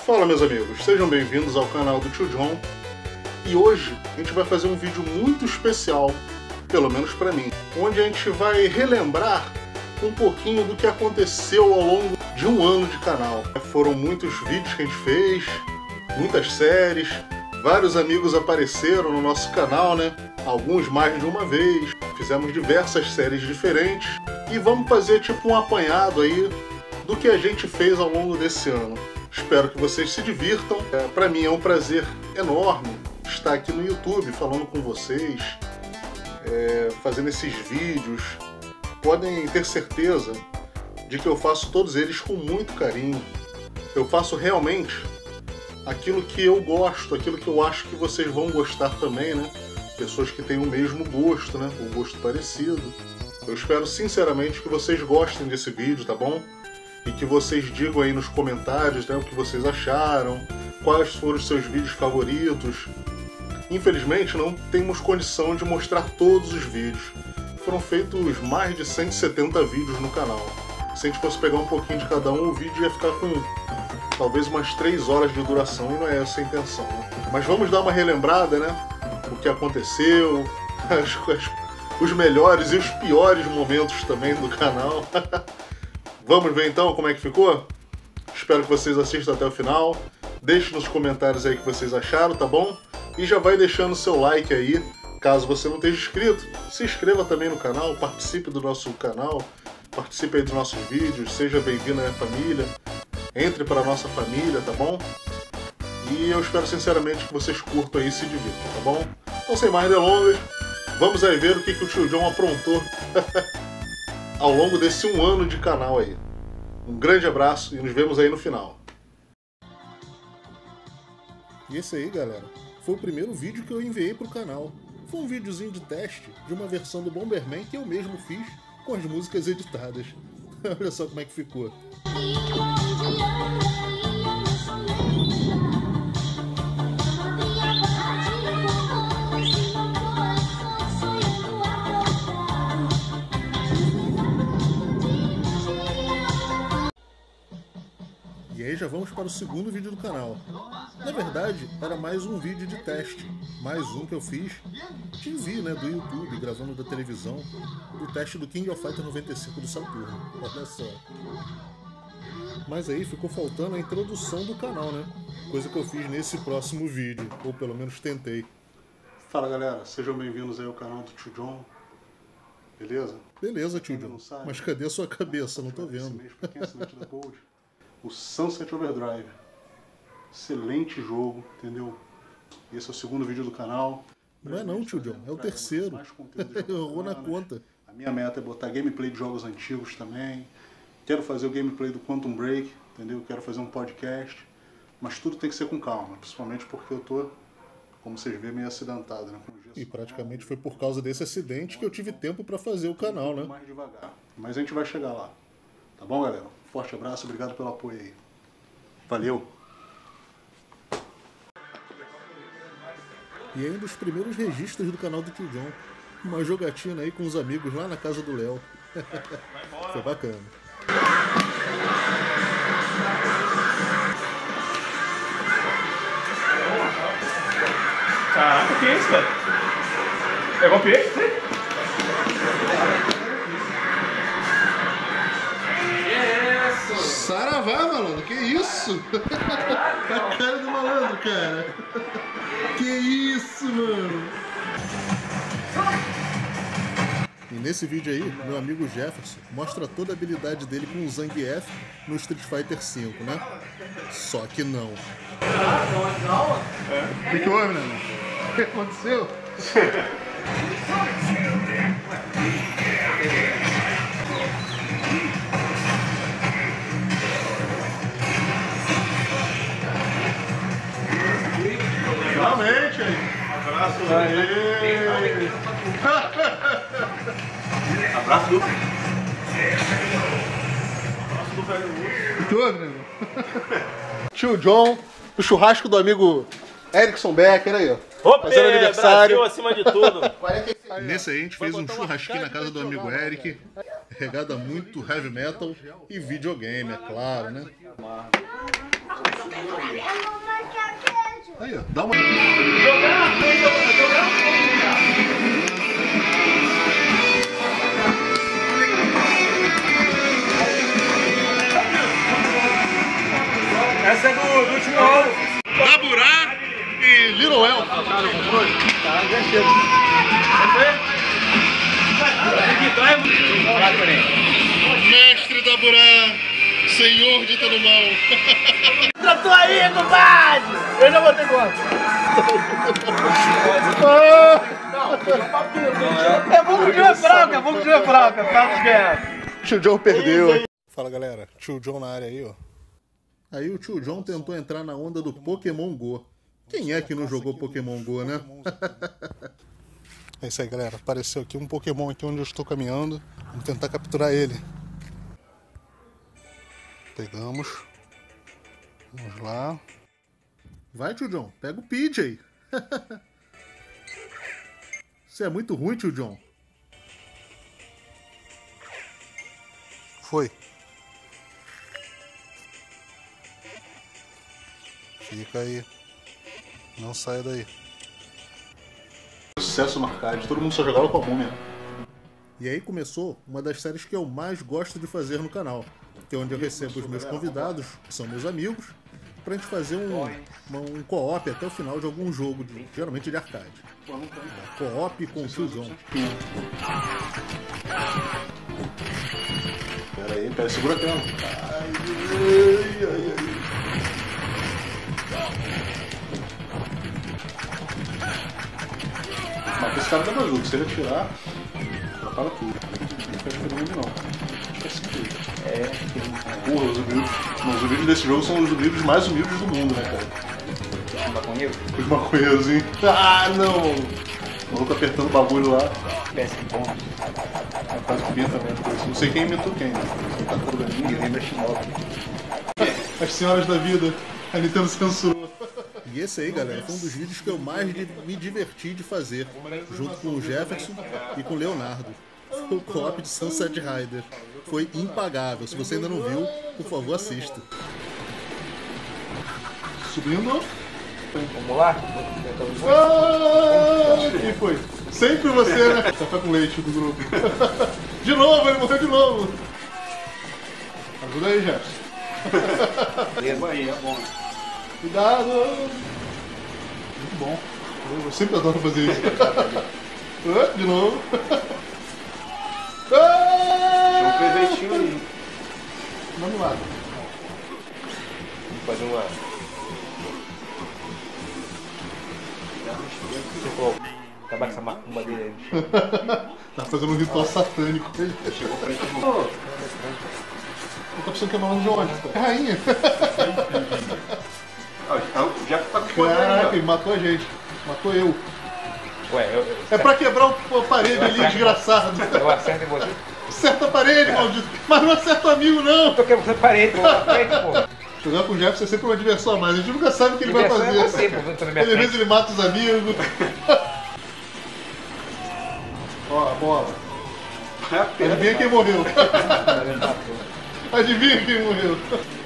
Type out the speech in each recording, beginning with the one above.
Fala meus amigos, sejam bem-vindos ao canal do Tio John. E hoje a gente vai fazer um vídeo muito especial, pelo menos pra mim, onde a gente vai relembrar um pouquinho do que aconteceu ao longo de um ano de canal. Foram muitos vídeos que a gente fez, muitas séries, vários amigos apareceram no nosso canal, né? Alguns mais de uma vez, fizemos diversas séries diferentes e vamos fazer tipo um apanhado aí do que a gente fez ao longo desse ano. Espero que vocês se divirtam. Para mim é um prazer enorme estar aqui no YouTube falando com vocês, fazendo esses vídeos. Podem ter certeza de que eu faço todos eles com muito carinho. Eu faço realmente aquilo que eu gosto, aquilo que eu acho que vocês vão gostar também, né? Pessoas que têm o mesmo gosto, né? O gosto parecido. Eu espero sinceramente que vocês gostem desse vídeo, tá bom? E que vocês digam aí nos comentários, né, o que vocês acharam, quais foram os seus vídeos favoritos. Infelizmente não temos condição de mostrar todos os vídeos. Foram feitos mais de 170 vídeos no canal. Se a gente fosse pegar um pouquinho de cada um, o vídeo ia ficar com talvez umas 3 horas de duração, e não é essa a intenção, né? Mas vamos dar uma relembrada, né? O que aconteceu, os melhores e os piores momentos também do canal. Vamos ver então como é que ficou? Espero que vocês assistam até o final. Deixe nos comentários aí o que vocês acharam, tá bom? E já vai deixando o seu like aí. Caso você não esteja inscrito, se inscreva também no canal, participe do nosso canal, participe aí dos nossos vídeos, seja bem-vindo à família, entre para a nossa família, tá bom? E eu espero sinceramente que vocês curtam aí e se divirtam, tá bom? Então sem mais delongas, vamos aí ver o que o Tio John aprontou ao longo desse um ano de canal aí. Um grande abraço e nos vemos aí no final. E esse aí, galera, foi o primeiro vídeo que eu enviei pro canal. Foi um videozinho de teste de uma versão do Bomberman que eu mesmo fiz com as músicas editadas. Olha só como é que ficou. E aí já vamos para o segundo vídeo do canal. Na verdade, era mais um vídeo de teste. Mais um que eu fiz de vídeo, né, do YouTube, gravando da televisão, do teste do King of Fighters 95 do Saturno. Olha só. Mas aí ficou faltando a introdução do canal, né? Coisa que eu fiz nesse próximo vídeo, ou pelo menos tentei. Fala galera, sejam bem-vindos aí ao canal do Tio John. Beleza? Beleza, Tio John. Mas cadê a sua cabeça? Não tô vendo. O Sunset Overdrive. Excelente jogo, entendeu? Esse é o segundo vídeo do canal. Não é não, Tio John, é o terceiro. Errou na conta. A minha meta é botar gameplay de jogos antigos também. Quero fazer o gameplay do Quantum Break, entendeu? Quero fazer um podcast. Mas tudo tem que ser com calma, principalmente porque eu tô, como vocês veem, meio acidentado, né? E praticamente foi por causa desse acidente que eu tive tempo para fazer o canal, né? Mais devagar. Mas a gente vai chegar lá. Tá bom, galera? Forte abraço, obrigado pelo apoio aí. Valeu! E aí um dos primeiros registros do canal do Tio John. Uma jogatina aí com os amigos lá na casa do Léo. Foi bacana. Caraca, o que é isso, cara? É golpe? Saravá, malandro, que isso? A cara do malandro, cara. Que isso, mano? E nesse vídeo aí, meu amigo Jefferson mostra toda a habilidade dele com o Zangief no Street Fighter V, né? Só que não. O que houve, né? O que aconteceu? Finalmente, aí. Abraço aí. Abraço do... Abraço do velho Lúcio. Tudo, né? Tio John, o churrasco do amigo Erickson Becker, aí, ó. Opa, fazendo aniversário. Brasil acima de tudo. Nesse aí a gente fez um churrasquinho na casa do amigo Eric, regada muito heavy metal e videogame, é claro, né? Aí, ó, dá uma... Essa é do último ano. Daburá e Little Elf. Tá, já chega. Mestre Daburá, senhor de todo mal. Tratou aí, compadre! Eu já botei conta. É bom de fraca, bom de fraca. Tá quieto. Tio John perdeu. Fala galera, Tio John na área aí, ó. Aí o Tio John tentou entrar na onda do Pokémon Go. Quem é que não jogou Pokémon Go, né? É isso aí, galera. Apareceu aqui um Pokémon aqui onde eu estou caminhando. Vamos tentar capturar ele. Pegamos. Vamos lá. Vai, Tio John. Pega o PJ. Você é muito ruim, Tio John. Foi. Fica aí. Não saia daí. Sucesso no arcade. Todo mundo só jogava com a múmia. E aí começou uma das séries que eu mais gosto de fazer no canal. Que é onde eu recebo os meus convidados, que são meus amigos, pra gente fazer um co-op até o final de algum jogo, geralmente de arcade. Co-op com o tiozão. Pera aí, segura a tela. Ai. Mata esse cara da bazuca, se ele atirar, atrapalha tudo. Não fecha todo mundo não. Acho que é assim. Porra, os zumbis desse jogo são os zumbis mais humildes do mundo, né, cara? Os maconheiros? Os maconheiros, hein? Ah, não! O maluco apertando o bagulho lá. Péssimo bom. Faz o pinta mesmo. Não sei quem inventou quem, né? Tá tudo bem. Ninguém lembra Shinobi. As senhoras da vida. A Nintendo censurou. E esse aí, galera, foi um dos vídeos que eu mais me diverti de fazer, junto com o Jefferson e com o Leonardo. Foi o co-op de Sunset Rider. Foi impagável. Se você ainda não viu, por favor, assista. Subindo. Vamos lá? Quem foi? Sempre você, né? Café com leite do grupo. De novo, ele morreu de novo. Ajuda aí, Jefferson. Leva aí, é bom. Cuidado! Muito bom. Eu sempre adoro fazer isso. De novo. Tem um presentinho aí. Vamos lá. Vamos fazer uma... Acabar com essa macumba dele aí. Tá fazendo um ritual satânico. Chegou pra gente. Eu tô pensando que é nome de onde? É rainha. Já tá com o Caraca, ele matou a gente. Matou eu. Ué, É pra quebrar a parede ali, desgraçado. Eu acerto em você? Acerta a parede, maldito. Mas não acerta o amigo, não. Eu tô quebrando a parede, eu acerto, pô. Jogar com o Jefferson é sempre uma diversão a mais. A gente nunca sabe o que ele vai fazer. É você, pô, às vezes ele mata os amigos. Ó, a bola. Adivinha quem morreu. Adivinha quem morreu.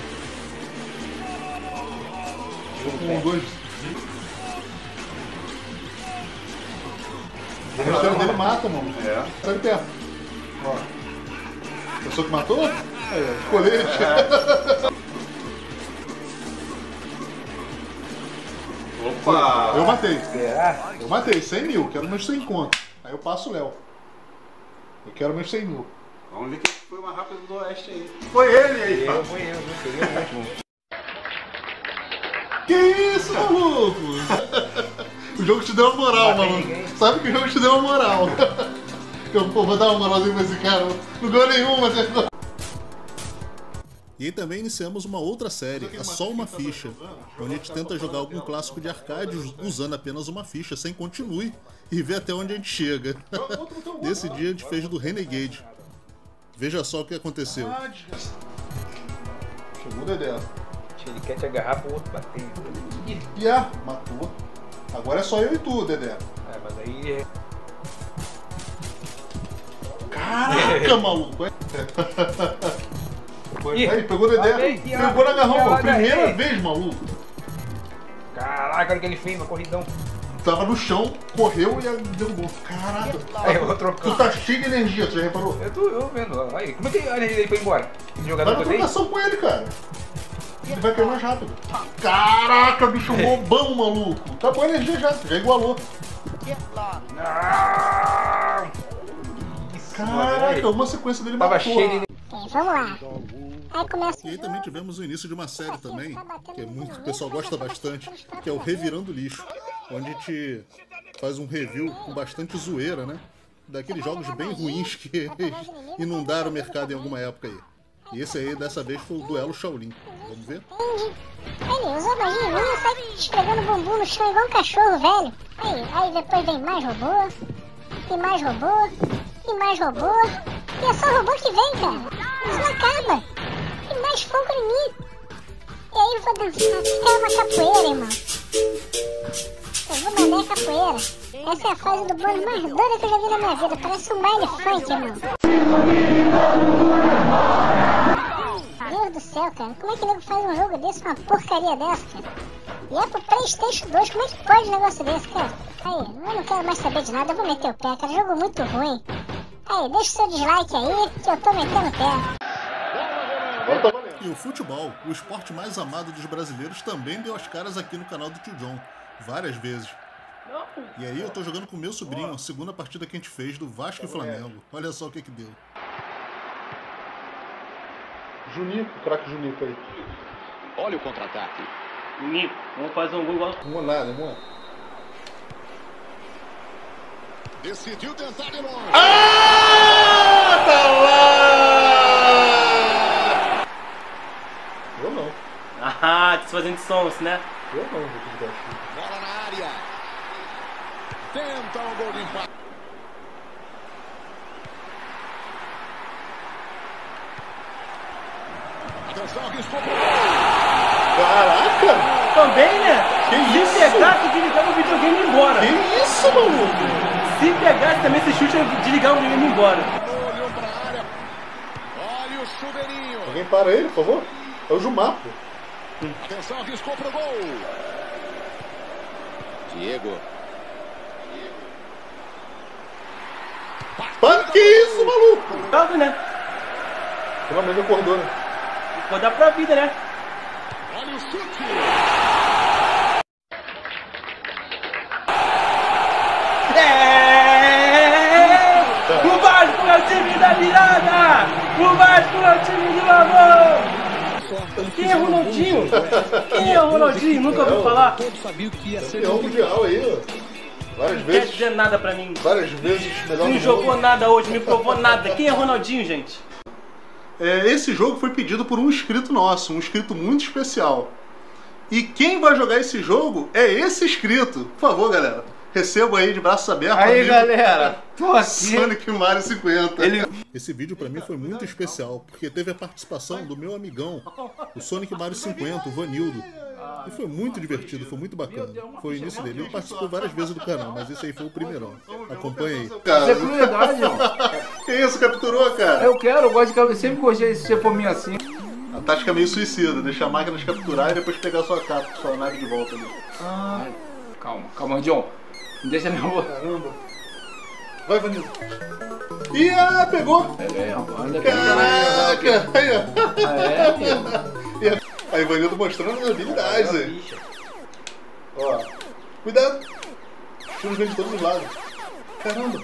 Um, dois. O restante dele mata, mano. É. Sai de perto. Ó. A pessoa que matou? Aí, ó. Colete. Opa! Eu matei. Será? Eu matei. 100 mil. Quero meus 100 conto. Aí eu passo o Léo. Eu quero meus 100 mil. Vamos ver quem foi o mais rápido do oeste aí. Foi ele aí. Foi eu, peguei o último. Que isso, maluco? O jogo te deu uma moral, maluco. Sabe que o jogo te deu uma moral. Eu, pô, vou dar uma moralzinha pra esse cara. Não ganhou nenhuma, acertou. E aí também iniciamos uma outra série, a Só Uma Ficha, onde a gente tenta jogar algum clássico de arcade usando apenas uma ficha, sem continue, e ver até onde a gente chega. Nesse dia a gente fez do Renegade. Veja só o que aconteceu. Chegou o Dedé. Ele quer te agarrar pro outro bater. Matou. Agora é só eu e tu, Dedé. É, mas aí... Caraca, maluco. Aí, pegou o Dedé. Pegou na garrão, primeira vez, maluco. Caraca, olha o que ele fez, uma corridão. Tava no chão, correu e derrubou. Caraca. Aí eu vou trocando. Tu tá cheio de energia, tu já reparou? Eu vendo. Aí, como é que a energia dele foi embora? Esse jogador Vai na trocação com ele, cara. Ele vai cair mais rápido. Caraca, bicho bobão, maluco. Acabou a energia já igualou. Não! Caraca, uma sequência dele Tava matou. cheio de... Vamos lá. Aí começa. E aí também tivemos o início de uma série também, que é muito, o pessoal gosta bastante, que é o Revirando Lixo, onde a gente faz um review com bastante zoeira, né? Daqueles jogos bem ruins que inundaram o mercado em alguma época aí. E esse aí, dessa vez, foi o Duelo Shaolin. Vamos ver? Ele usou magia em mim, sai esfregando bumbum no chão igual um cachorro velho. Aí depois vem mais robô, e mais robô, e mais robô. E é só robô que vem, cara. Isso não acaba. E mais fogo em mim. E aí eu vou dançar. Isso é uma capoeira, irmão. Eu vou mandar capoeira. Essa é a fase do bônus mais doida que eu já vi na minha vida. Parece um baile funk, irmão. Deus do céu, cara. Como é que o nego faz um jogo desse, uma porcaria dessa, cara? E é pro PlayStation 2. Como é que pode um negócio desse, cara? Aí, eu não quero mais saber de nada. Eu vou meter o pé, cara. Jogo muito ruim. Aí, deixa o seu dislike aí, que eu tô metendo o pé. E o futebol, o esporte mais amado dos brasileiros, também deu as caras aqui no canal do Tio John, várias vezes. E aí eu tô jogando com meu sobrinho, a segunda partida que a gente fez do Vasco e Flamengo. Olha só o que que deu. Junico, craque Junico aí. Olha o contra-ataque. Nico, vamos fazer um gol igual. Não nada, não. Decidiu tentar de longe. Ah, tá lá! Eu não. Ah, tá se fazendo de sons, né? Eu não, vou Bola na área. Tenta o gol de empate. Atenção, arriscou pro gol. Caraca! Também, né? Que Se isso? pegasse, desligar o videogame e ir embora. Que isso, maluco? Se pegasse também esse chute, eu desligar o videogame e ir embora. Olhou pra área. Olha o chuveirinho. Alguém para ele, por favor? É o Jumar, pô. Atenção, arriscou pro gol. Diego. Para, que isso, maluco? Joga, né? Finalmente acordou, né? Vou dar pra vida, né? Olha o chute. O Vasco é o time da virada! O Vasco é o time do amor! Quem é Ronaldinho? Quem é Ronaldinho? Nunca ouviu falar? Campeão mundial aí, ó. Várias Não quer vezes. dizer nada pra mim. Várias vezes melhor Não do jogou mundo. nada hoje, me provou nada. Quem é Ronaldinho, gente? Esse jogo foi pedido por um inscrito nosso, um inscrito muito especial. E quem vai jogar esse jogo é esse inscrito. Por favor, galera, receba aí de braços abertos. Aí, amigo galera, tô aqui. Sonic Mario 50. Esse vídeo pra mim foi muito especial, porque teve a participação do meu amigão, o Sonic Mario 50, o Vanildo. E foi muito divertido, foi muito bacana. Foi o início dele. Ele participou várias vezes do canal, mas esse aí foi o primeirão. Acompanha aí. Isso é crueldade, ó. Que isso, capturou, cara? Eu quero, eu gosto de... Eu sempre gostei de ser por mim assim. A tática é meio suicida, deixar a máquina capturar e depois pegar sua nave de volta ali. Calma, John. Não deixa nervoso. Caramba. Vai, Vanildo. Ih, pegou! Ainda Caraca! Aí, ó. É, Aí, Vanildo mostrando as habilidades aí. Ó. Cuidado! Tiros vêm de todos os lados. Caramba!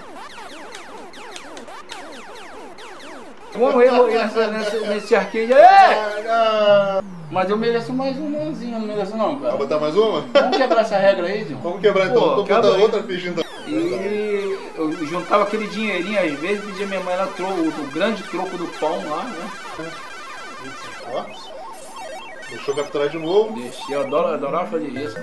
um erro nesse arcade. É! Mas eu mereço mais umzinho, não mereço não, Vai cara. botar mais uma? Vamos quebrar essa regra aí, John? Vamos quebrar então. Pô, Vamos quebra botar aí. outra ficha então. E eu juntava aquele dinheirinho, às vezes pedia minha mãe ela o grande troco do pão lá, né? Ó. Deixa eu capturar de novo. Deixei, eu adorava fazer isso.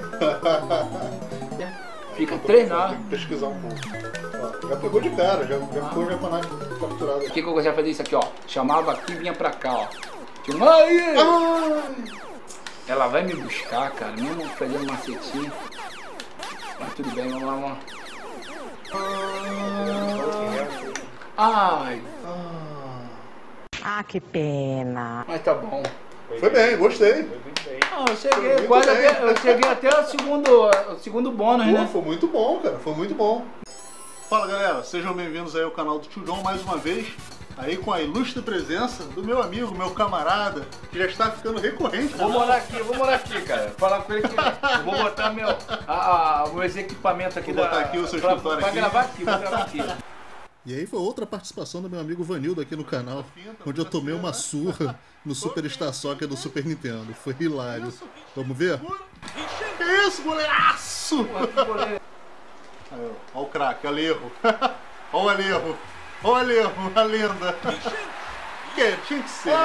Fica treinado. Tem que pesquisar um pouco. Ó, já pegou de cara, já ficou já com a nave capturada. O que eu gostava de fazer isso aqui, ó? Chamava aqui e vinha pra cá, ó. Tinha uma aí! Ela vai me buscar, cara, mesmo fazendo macetinho. Mas tudo bem, vamos lá, vamos lá. Ai! Ah, que pena. Mas tá bom. Foi bem, gostei. Não, eu cheguei quase até, eu cheguei até o segundo bônus, né? Foi muito bom, cara. Foi muito bom. Fala, galera. Sejam bem-vindos aí ao canal do Tio John mais uma vez. Aí com a ilustre presença do meu amigo, meu camarada, que já está ficando recorrente. Eu vou morar aqui, cara. Falar com ele que eu vou botar meus equipamentos aqui. Vou botar aqui o seu escritório pra aqui. gravar aqui, vou gravar aqui. E aí foi outra participação do meu amigo Vanildo aqui no canal, onde eu tomei uma surra no Super Star Soccer do Super Nintendo. Foi hilário. Vamos ver? Que isso, goleiraço! Olha o craque, olha o erro. Olha o Alejo. Olha o Alejo, a lenda. Que tinha que ser.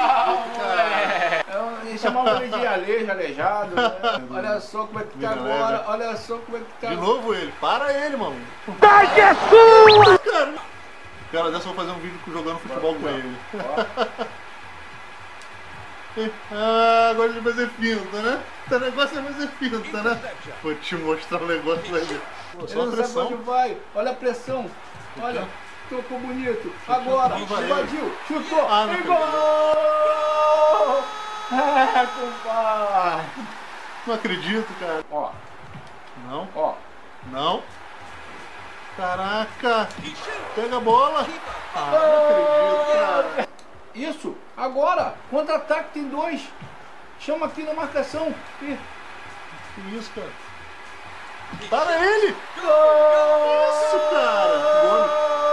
Eu chamava ele de Alejo, aleijado. Né? Olha só como é que tá agora. Olha só como é que tá. De novo ele. Para ele, mano. Tarde é sua! Cara, dessa eu vou fazer um vídeo jogando futebol com ele. Ah, gosta de fazer finta, né? O negócio é fazer finta, né? Vou te mostrar um negócio aí. Só a Ele não sabe pressão. onde vai. Olha a pressão. Olha. Tocou bonito. Agora. Invadiu. Chutou. Ah, não E gol! Ah, compadre. Não acredito, cara. Ó. Não, Ó. não. Caraca. Pega a bola. Ah, não acredito, cara. Isso. Agora. Contra-ataque tem 2. Chama aqui na marcação. E... Que isso, cara? Para ele. Gol! Isso, cara. Gol.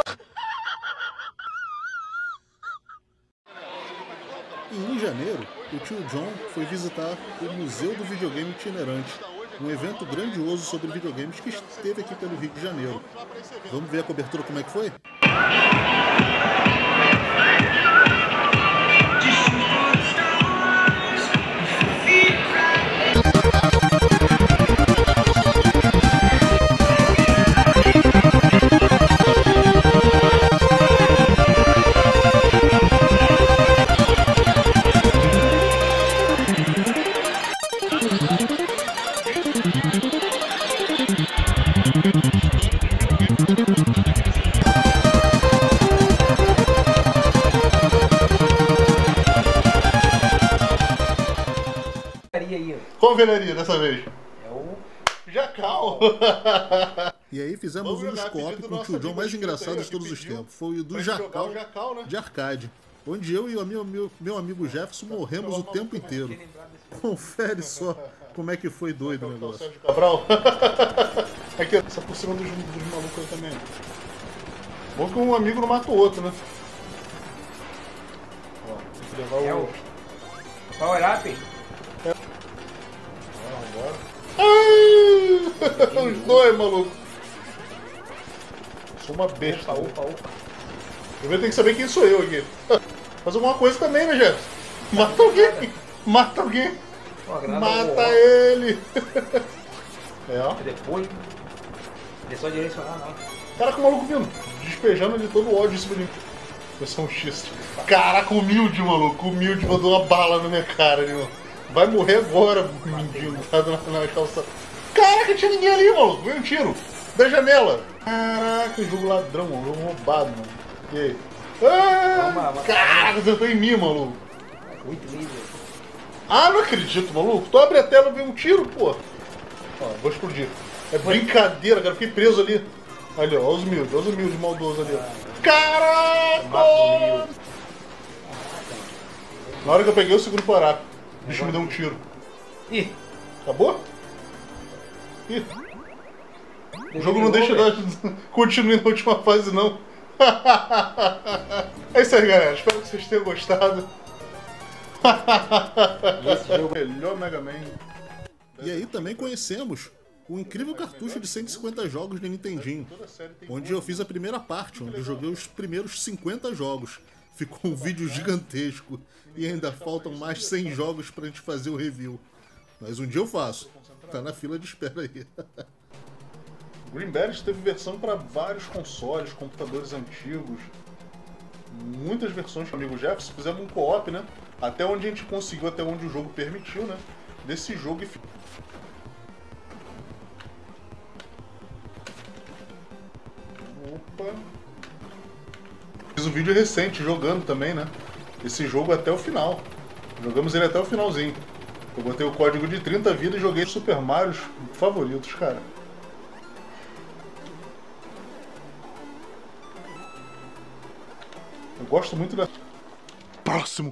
E em janeiro, o tio John foi visitar o Museu do Videogame Itinerante, um evento grandioso sobre videogames que esteve aqui pelo Rio de Janeiro. Vamos ver a cobertura como é que foi? Qual velharia dessa vez? É o Jacal! E aí fizemos um scope com o tio John mais engraçado de todos os tempos. Foi o do Jacal, né? De arcade. Onde eu e o meu amigo Jefferson morremos o tempo inteiro. Confere só como é que foi doido o negócio. Sérgio Cabral? Aqui, essa por cima dos malucos aí também. Bom que um amigo não mata o outro, né? Ó, tem que levar o... Power Up. Os dois, maluco. Sou uma besta. Opa. Eu tenho que saber quem sou eu aqui. Faz alguma coisa também, né, Jefferson? Mata alguém. Mata alguém. Mata ele. É, ó. Depois. Ele é só direcionar, não. Caraca, o maluco vindo. Despejando de todo o ódio em cima de mim. Eu sou um X. Caraca, humilde, maluco. Humilde mandou uma bala na minha cara ali, mano. Vai morrer agora, mendigo. Tá na calçada. Caraca, tinha ninguém ali, maluco. Veio um tiro. Da janela. Caraca, jogo ladrão, mano. Jogo roubado, mano. E aí? Ah, caraca, acertou em mim, maluco. Ah, não acredito, maluco. Tu abre a tela e vê um tiro, pô. Ó, vou explodir. É brincadeira, cara. Fiquei preso ali. Ali, ó. Olha os humildes maldosos ali, ó. Caraca! Na hora que eu peguei o segundo pará, o bicho me deu um tiro. Ih. Acabou? Ih. O jogo não deixa nós continuar na última fase, não. É isso aí, galera. Espero que vocês tenham gostado. Esse jogo é o melhor Mega Man. E aí também conhecemos o incrível cartucho de 150 jogos de Nintendinho, onde eu fiz a primeira parte, onde eu joguei os primeiros 50 jogos. Ficou um vídeo gigantesco e ainda faltam mais 100 jogos pra gente fazer o review. Mas um dia eu faço. Tá na fila de espera aí. Green Berries teve versão para vários consoles, computadores antigos. Muitas versões com o amigo Jefferson. Fizemos um co-op, né? Até onde a gente conseguiu, até onde o jogo permitiu, né? Desse jogo e... Opa! Fiz um vídeo recente jogando também, né? esse jogo até o final. Jogamos ele até o finalzinho. Eu botei o código de 30 vidas e joguei Super Mario favoritos, cara. Eu gosto muito da... Próximo.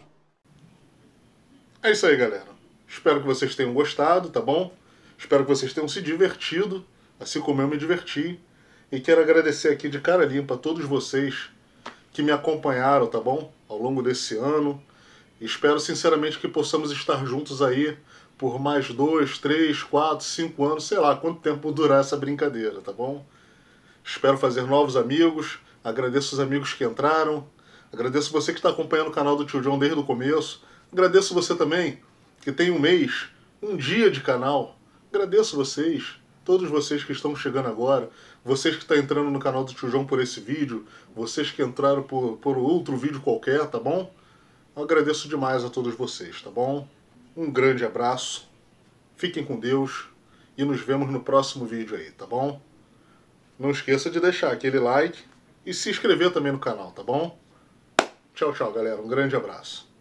É isso aí, galera. Espero que vocês tenham gostado, tá bom? Espero que vocês tenham se divertido, assim como eu me diverti. E quero agradecer aqui de cara limpa a todos vocês que me acompanharam, tá bom? Ao longo desse ano. Espero sinceramente que possamos estar juntos aí por mais 2, 3, 4, 5 anos, sei lá quanto tempo durar essa brincadeira, tá bom? Espero fazer novos amigos, agradeço os amigos que entraram, agradeço você que está acompanhando o canal do Tio John desde o começo, agradeço você também que tem um mês, um dia de canal, agradeço vocês, todos vocês que estão chegando agora, vocês que estão entrando no canal do Tio John por esse vídeo, vocês que entraram por outro vídeo qualquer, tá bom? Eu agradeço demais a todos vocês, tá bom? Um grande abraço, fiquem com Deus e nos vemos no próximo vídeo aí, tá bom? Não esqueça de deixar aquele like e se inscrever também no canal, tá bom? Tchau, tchau, galera. Um grande abraço.